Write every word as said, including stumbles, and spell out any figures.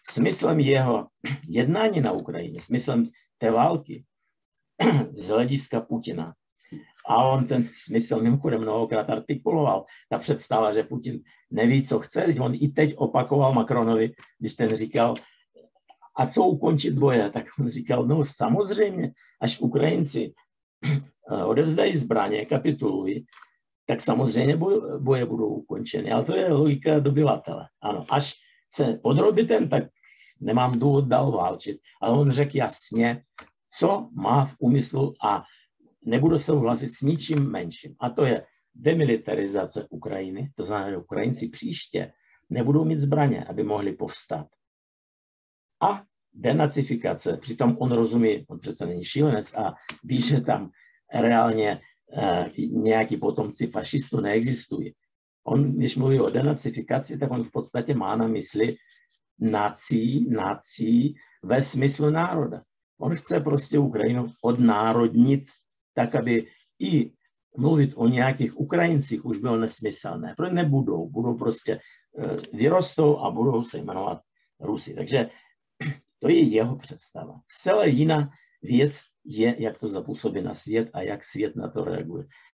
smyslem jeho jednání na Ukrajině, smyslem té války z hlediska Putina. A on ten smysl mimochodem mnohokrát artikuloval. Ta představa, že Putin neví, co chce, on i teď opakoval Macronovi, když ten říkal, a co ukončit boje, tak on říkal, no samozřejmě, až Ukrajinci odevzdají zbraně, kapitulují, tak samozřejmě boje budou ukončeny. Ale to je logika dobyvatele. Ano, až se podrobí ten, tak nemám důvod dál válčit. Ale on řekl jasně, co má v úmyslu a nebudu souhlasit s ničím menším. A to je demilitarizace Ukrajiny, to znamená, že Ukrajinci příště nebudou mít zbraně, aby mohli povstat. A denacifikace, přitom on rozumí, on přece není šílenec a ví, že tam reálně eh, nějaký potomci fašistů neexistují. On, když mluví o denacifikaci, tak on v podstatě má na mysli nací, nací ve smyslu národa. On chce prostě Ukrajinu odnárodnit tak, aby i mluvit o nějakých Ukrajincích už bylo nesmyslné. Protože nebudou, budou prostě vyrostou a budou se jmenovat Rusy. Takže to je jeho představa. Zcela jiná věc je, jak to zapůsobí na svět a jak svět na to reaguje.